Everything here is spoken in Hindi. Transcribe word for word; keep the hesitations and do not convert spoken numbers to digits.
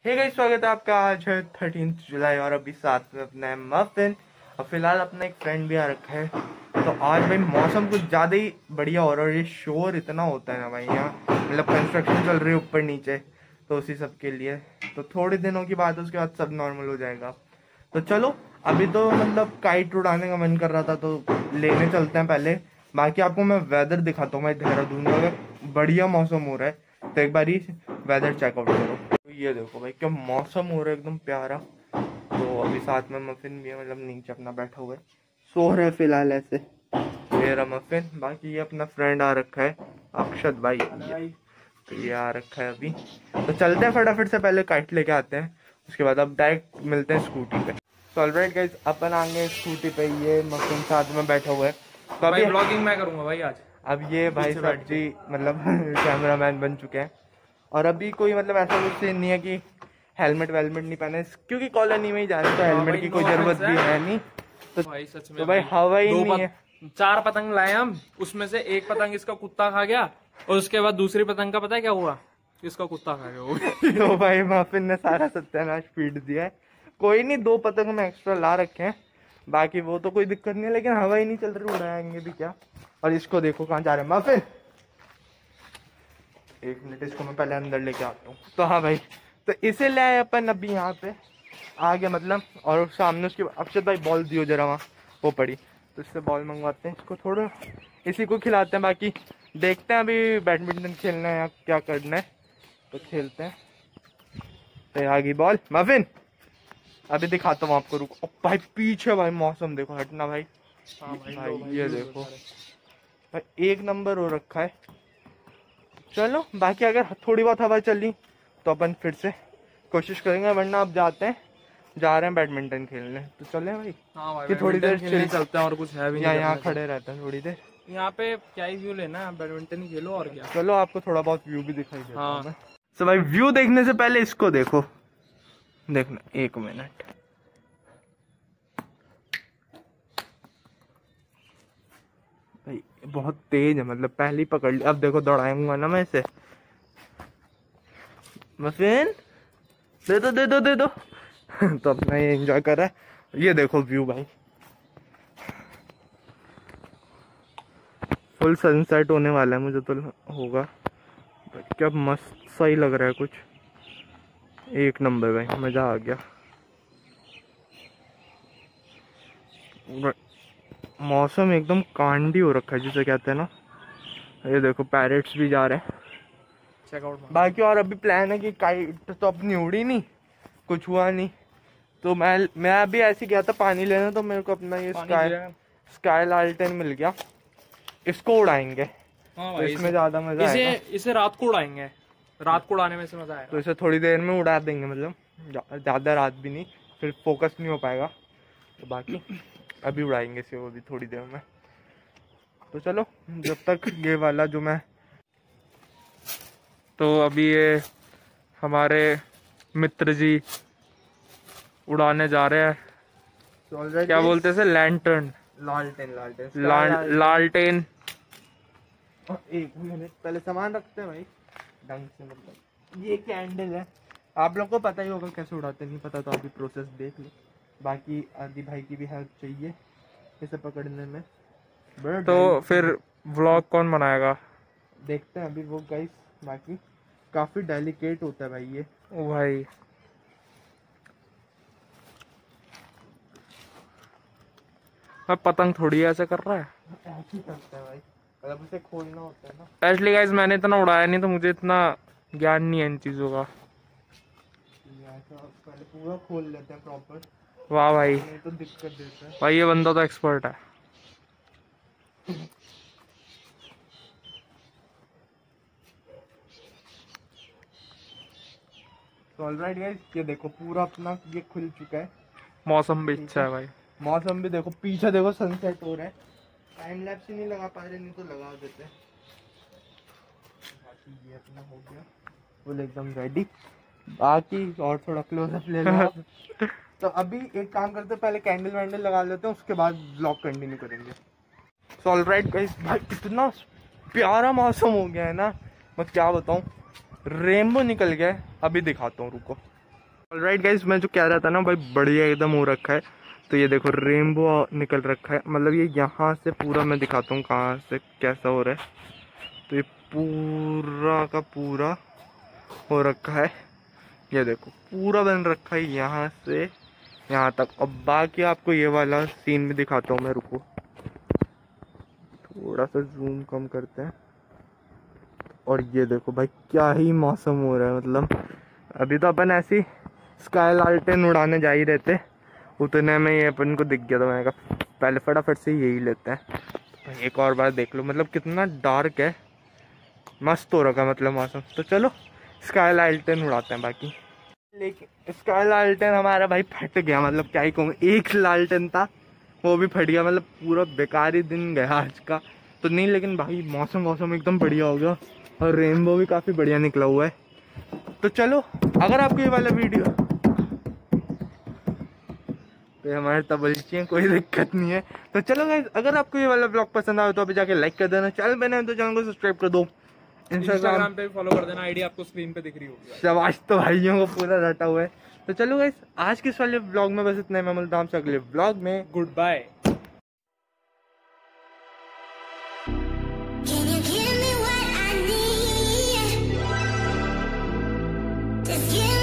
हे गाइस, स्वागत है आपका। आज है थर्टीन जुलाई और अभी साथ में अपना है मफिन और फिलहाल अपना एक फ्रेंड भी आ रखा है। तो आज भाई मौसम कुछ ज़्यादा ही बढ़िया हो रहा है और ये शोर इतना होता है ना भाई, यहाँ मतलब कंस्ट्रक्शन चल रही है ऊपर नीचे, तो उसी सब के लिए तो थोड़े दिनों की बात है, उसके बाद सब नॉर्मल हो जाएगा। तो चलो अभी तो मतलब काइट उड़ाने का मन कर रहा था तो लेने चलते हैं पहले। बाकी आपको मैं वेदर दिखाता हूँ भाई, देहरादून का बढ़िया मौसम हो रहा है, तो एक बार ही वेदर चेकआउट करो। तो ये देखो भाई क्या मौसम हो रहा है, एकदम प्यारा। तो अभी साथ में मफिन भी है, मतलब नीचे अपना बैठा हुआ है, सो रहे फिलहाल ऐसे मेरा मफिन। बाकी ये अपना फ्रेंड आ रखा है अक्षत भाई, तो ये आ रखा है अभी। तो चलते हैं फटाफट से, पहले काइट लेके आते हैं, उसके बाद अब डायरेक्ट मिलते हैं स्कूटी पे। तो ऑलराइट गाइस, अपन आएंगे स्कूटी पे, ये मफिन साथ में बैठा हुआ है। तो अभी ब्लॉगिंग मैं करूंगा भाई आज। अब ये भाई साहब जी मतलब कैमरामैन बन चुके हैं और अभी कोई मतलब ऐसा कुछ सीन नहीं है कि हेलमेट वेलमेट नहीं पहने, क्योंकि कॉलोनी में ही जा रहे हैं तो हेलमेट की कोई जरूरत भी है नहीं। तो भाई सच में तो भाई हवा ही नहीं है। चार पतंग लाए हम, उसमें से एक पतंग इसका कुत्ता खा गया और उसके बाद दूसरी पतंग का पता है क्या हुआ, इसका कुत्ता खा गया। तो भाई मफिन ने सारा सत्यानाश पीट दिया है। कोई नहीं, दो पतंग में एक्स्ट्रा ला रखे हैं, बाकी वो तो कोई दिक्कत नहीं है, लेकिन हवा ही नहीं चल रही, उड़ाएंगे भी क्या। और इसको देखो कहाँ जा रहे हैं मफिन, एक मिनट इसको मैं पहले अंदर लेके आता हूँ। तो हाँ भाई, तो इसे ले आए अपन अभी यहाँ पे आ गया मतलब, और सामने उसकी अक्षत भाई बॉल दियो जरा, वहाँ वो पड़ी, तो इससे बॉल मंगवाते हैं, इसको थोड़ा इसी को खिलाते हैं। बाकी देखते हैं अभी बैडमिंटन खेलना है या क्या करना है, तो खेलते हैं। तो आ गई बॉल मफिन, अभी दिखाता हूँ आपको, रुको। भाई पीछे भाई मौसम देखो, हटना भाई। हाँ भाई, भाई, भाई ये देखो भाई, एक नंबर हो रखा है। चलो बाकी अगर थोड़ी बहुत हवा चली तो अपन फिर से कोशिश करेंगे, वरना अब जाते हैं, जा रहे हैं बैडमिंटन खेलने। तो चले भाई, हाँ भाई, कि थोड़ी देर चिल चलते हैं और कुछ है भी नहीं, यहाँ खड़े रहते हैं थोड़ी देर। यहाँ पे क्या ही व्यू लेना है, बैडमिंटन ही खेलो और क्या। चलो आपको थोड़ा बहुत व्यू भी दिखाई देता हाँ। हूं। तो भाई व्यू देखने से पहले इसको देखो, देखना एक मिनट। भाई बहुत तेज है, मतलब पहली पकड़ ली। अब देखो दौड़ाऊंगा ना मैं इसे, मफिन दे दो दे दो दे दो। तो अपना ये एंजॉय कर रहा है। ये देखो व्यू भाई, फुल सनसेट होने वाला है, मुझे तो होगा। क्या मस्त सा ही लग रहा है कुछ, एक नंबर भाई, मजा आ गया। मौसम एकदम कांडी हो रखा है जिसे कहते हैं ना। ये देखो पैरेट्स भी जा रहे हैं चेकआउट। बाकी और अभी प्लान है कि काइट तो अपनी उड़ी नहीं, कुछ हुआ नहीं, तो मैं मैं अभी ऐसे गया था पानी लेने, तो मेरे को अपना ये स्काई स्काई लालटेन मिल गया, इसको उड़ाएंगे। हाँ तो इसमें ज्यादा मजा इसे आएगा। इसे रात को उड़ाएंगे, रात को उड़ाने में से मजा आएगा। तो इसे थोड़ी देर में उड़ा देंगे, मतलब ज्यादा रात भी नहीं, फिर फोकस नहीं हो पाएगा। तो बाकी अभी उड़ाएंगे इसे, वो भी थोड़ी देर में। तो चलो जब तक ये वाला जो मैं, तो अभी ये हमारे मित्र जी उड़ाने जा रहे हैं। तो क्या बोलते हैं लैंटर्न, लालटेन लालटेन लाल लालटेन। एक मिनट पहले सामान रखते हैं भाई ढंग से, मतलब ये कैंडल है, आप लोग को पता ही होगा कैसे उड़ाते, नहीं पता तो अभी प्रोसेस देख लो। बाकी आदि भाई की भी हेल्प चाहिए इसे पकड़ने में। तो फिर व्लॉग कौन बनाएगा, देखते हैं अभी वो गाइस। बाकी काफी डेलिकेट होता है भाई ये। ओ भाई अब पतंग थोड़ी ऐसे कर रहा है, ऐसे ही करता है भाई, मतलब उसे खोलना होता है ना। एक्चुअली गाइस मैंने इतना उड़ाया नहीं, तो मुझे इतना ज्ञान नहीं है इन चीजों का। पहले पूरा खोल लेते हैं प्रॉपर। वाह भाई, नहीं तो दिक्कत देता है भाई ये बंदा तो एक्सपर्ट है। तो ऑलराइट गाइस, ये देखो पूरा अपना ये खुल चुका है, मौसम भी अच्छा है भाई, मौसम भी देखो, पीछे देखो सनसेट हो रहा है। टाइम लैप्स ही नहीं लगा पा रहे, नहीं तो लगा देते। बाकी ये अपना हो गया फुल एकदम रेडी। बाकी और थोड़ा क्लोजअप ले लो। तो अभी एक काम करते हैं, पहले कैंडल वैंडल लगा लेते हैं, उसके बाद ब्लॉग कंटिन्यू करेंगे। सो ऑलराइट गाइस, भाई इतना प्यारा मौसम हो गया है ना, मैं क्या बताऊं, रेनबो निकल गया है। अभी दिखाता हूँ, रुको। ऑलराइट गाइस, मैं जो कह रहा था ना भाई, बढ़िया एकदम हो रखा है। तो ये देखो रेनबो निकल रखा है, मतलब ये यहाँ से पूरा मैं दिखाता हूँ कहाँ से कैसा हो रहा है। तो ये पूरा का पूरा हो रखा है, ये देखो पूरा बन रखा है यहाँ से यहाँ तक। अब बाकी आपको ये वाला सीन भी दिखाता हूँ मैं, रुको थोड़ा सा जूम कम करते हैं। और ये देखो भाई क्या ही मौसम हो रहा है, मतलब अभी तो अपन ऐसी स्काई लालटेन उड़ाने जा ही रहते, उतने में ये अपन को दिख गया था। मैंने कहा पहले फटाफट से यही लेते हैं। तो एक और बार देख लो, मतलब कितना डार्क है, मस्त हो रखा मतलब मौसम। तो चलो स्काई लालटेन उड़ाते हैं बाकी। लेकिन स्काई लालटेन हमारा भाई फट गया, मतलब क्या ही कहूँ, एक लालटेन था वो भी फट गया, मतलब पूरा बेकार ही दिन गया आज का तो नहीं। लेकिन भाई मौसम मौसम एकदम बढ़िया हो गया और रेनबो भी काफ़ी बढ़िया निकला हुआ है। तो चलो अगर आपको ये वाला वीडियो, तो हमारे तबलची हैं, कोई दिक्कत नहीं है। तो चलो गाइस, अगर आपको ये वाला ब्लॉग पसंद आए तो अभी जाके लाइक कर देना, चैनल बने हैं तो चैनल को सब्सक्राइब कर दो, इंस्टाग्राम पे भी फॉलो कर देना, आईडी आपको स्क्रीन पे दिख रही होगी। शाबाश, तो भाइयों को पूरा रटा हुआ है। तो चलो गाइस, आज के इस वाले ब्लॉग में बस इतना ही। मैं मिलता हूं आपसे अगले ब्लॉग में, goodbye. Can you give me what I need? Just give